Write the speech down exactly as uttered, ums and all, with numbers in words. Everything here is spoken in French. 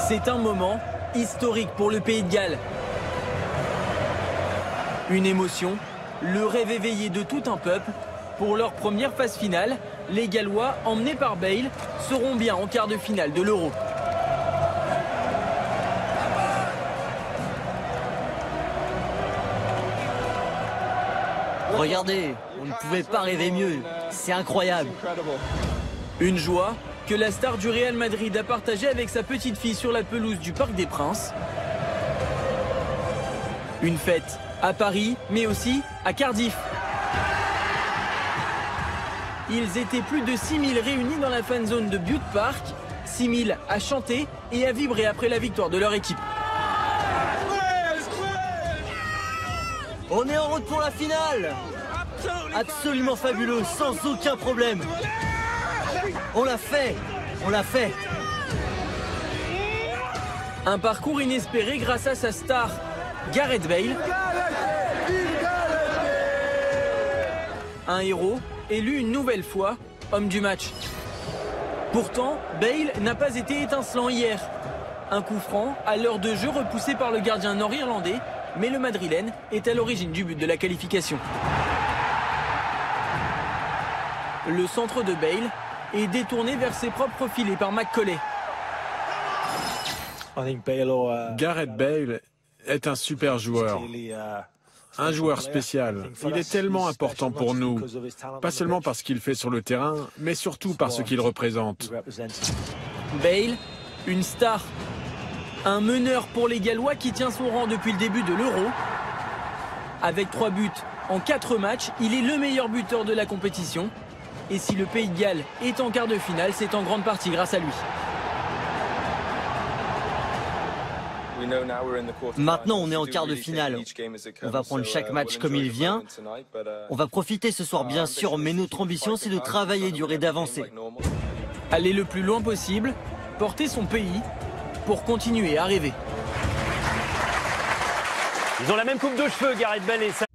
C'est un moment historique pour le Pays de Galles. Une émotion, le rêve éveillé de tout un peuple. Pour leur première phase finale, les Gallois, emmenés par Bale, seront bien en quart de finale de l'Euro. Regardez, on ne pouvait pas rêver mieux. C'est incroyable. Une joie que la star du Real Madrid a partagée avec sa petite fille sur la pelouse du Parc des Princes. Une fête à Paris, mais aussi à Cardiff. Ils étaient plus de six mille réunis dans la fan zone de Bute Park. six mille à chanter et à vibrer après la victoire de leur équipe. On est en route pour la finale. Absolument fabuleux, sans aucun problème. On l'a fait, on l'a fait. Un parcours inespéré grâce à sa star, Gareth Bale. Un héros élu une nouvelle fois homme du match. Pourtant, Bale n'a pas été étincelant hier. Un coup franc à l'heure de jeu repoussé par le gardien nord-irlandais, mais le Madrilène est à l'origine du but de la qualification. Le centre de Bale est détourné vers ses propres filets par McCauley. Gareth Bale est un super joueur, un joueur spécial. Il est tellement important pour nous, pas seulement parce qu'il fait sur le terrain, mais surtout par ce qu'il représente. Bale, une star, un meneur pour les Gallois qui tient son rang depuis le début de l'Euro. Avec trois buts en quatre matchs, il est le meilleur buteur de la compétition. Et si le Pays de Galles est en quart de finale, c'est en grande partie grâce à lui. Maintenant, on est en quart de finale. On va prendre chaque match comme il vient. On va profiter ce soir, bien sûr, mais notre ambition, c'est de travailler dur et d'avancer. Aller le plus loin possible, porter son pays pour continuer à rêver. Ils ont la même coupe de cheveux, Gareth Bale et